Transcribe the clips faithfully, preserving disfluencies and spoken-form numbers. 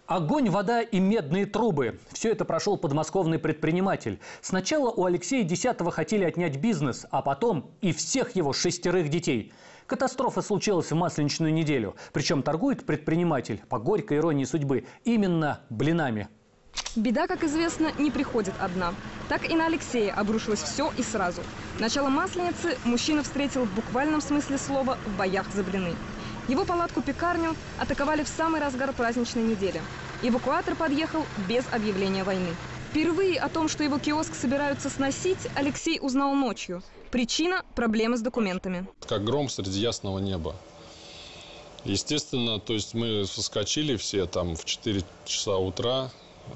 Огонь, вода и медные трубы. Все это прошел подмосковный предприниматель. Сначала у Алексея Десятого хотели отнять бизнес, а потом и всех его шестерых детей. Катастрофа случилась в Масленичную неделю. Причем торгует предприниматель, по горькой иронии судьбы, именно блинами. Беда, как известно, не приходит одна. Так и на Алексея обрушилось все и сразу. Начало Масленицы мужчина встретил в буквальном смысле слова в боях за блины. Его палатку-пекарню атаковали в самый разгар праздничной недели. Эвакуатор подъехал без объявления войны. Впервые о том, что его киоск собираются сносить, Алексей узнал ночью. Причина – проблемы с документами. Как гром среди ясного неба. Естественно, то есть мы соскочили все там в четыре часа утра.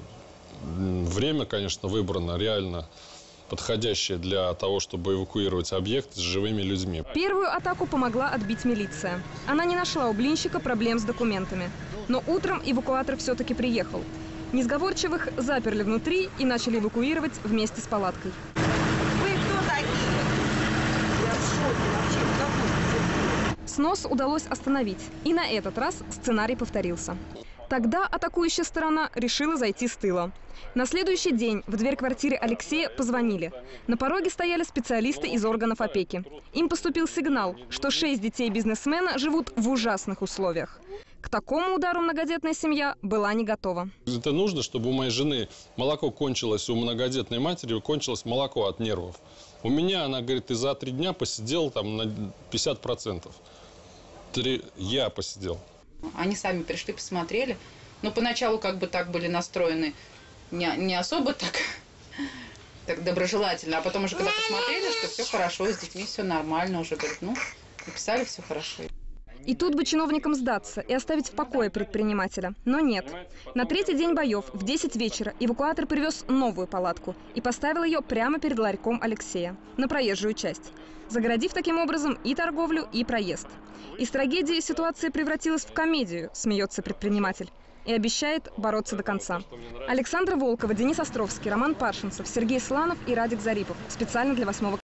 Время, конечно, выбрано реально подходящее для того, чтобы эвакуировать объект с живыми людьми. Первую атаку помогла отбить милиция. Она не нашла у блинщика проблем с документами. Но утром эвакуатор все-таки приехал. Несговорчивых заперли внутри и начали эвакуировать вместе с палаткой. Вы кто такие? Я в шоке вообще. Снос удалось остановить. И на этот раз сценарий повторился. Тогда атакующая сторона решила зайти с тыла. На следующий день в дверь квартиры Алексея позвонили. На пороге стояли специалисты из органов опеки. Им поступил сигнал, что шесть детей бизнесмена живут в ужасных условиях. К такому удару многодетная семья была не готова. Это нужно, чтобы у моей жены молоко кончилось, у многодетной матери кончилось молоко от нервов. У меня, она говорит, ты за три дня посидел там на пятьдесят процентов. Три... Я посидел. Они сами пришли, посмотрели. Но поначалу как бы так были настроены не, не особо так, так доброжелательно. А потом уже когда посмотрели, что все хорошо, с детьми все нормально, уже говорят, ну, написали, все хорошо. И тут бы чиновникам сдаться и оставить в покое предпринимателя. Но нет. На третий день боев в десять вечера эвакуатор привез новую палатку и поставил ее прямо перед ларьком Алексея, на проезжую часть, загородив таким образом и торговлю, и проезд. Из трагедии ситуация превратилась в комедию, смеется предприниматель, и обещает бороться до конца. Александра Волкова, Денис Островский, Роман Паршинцев, Сергей Сланов и Радик Зарипов. Специально для восьмого.